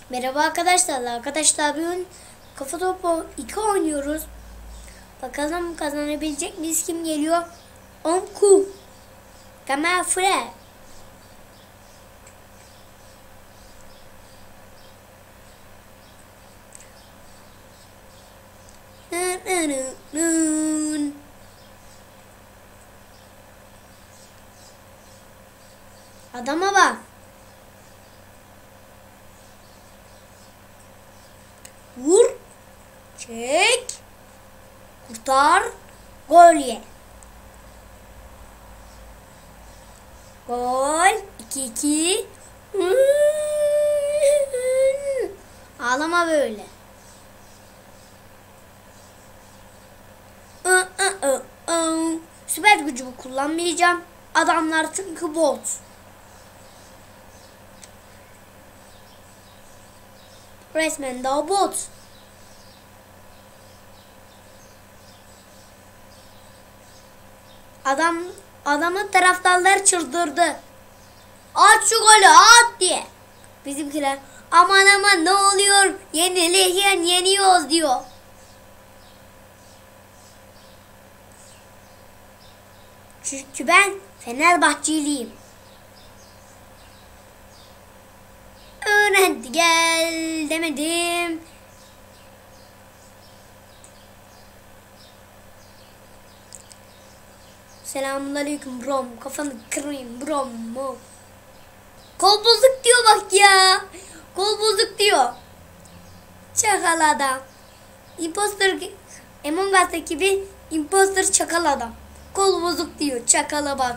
Merhaba arkadaşlar. Arkadaşlar bugün kafa topu 2 oynuyoruz. Bakalım kazanabilecek miyiz? Kim geliyor? Onku. Kamer Fre. Adama bak. Vur. Çek. Kurtar. Gol ye. Gol. 2-2. Ağlama böyle. Süper gücümü kullanmayacağım. Adamlar çünkü bot. Resmen daha bot. Adamın taraftarlar çıldırdı. At şu golü at diye. Bizimkiler aman aman ne oluyor? Yenilirken yeniyoruz diyor. Çünkü ben Fenerbahçeliyim. Öğrendi gel demedim. Selamünaleyküm brom. Kafanı kırayım brom mu? Kol bozuk diyor bak ya. Kol bozuk diyor. Çakal adam. Imposter Among Us'taki gibi imposter çakal adam. Kol bozuk diyor. Çakala bak.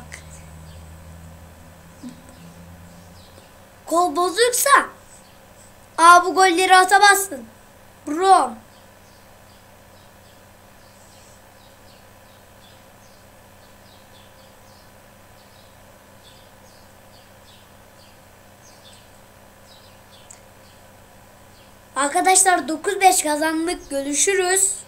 Kol bozuksa bu golleri atamazsın. Bro. Arkadaşlar 9-5 kazandık. Görüşürüz.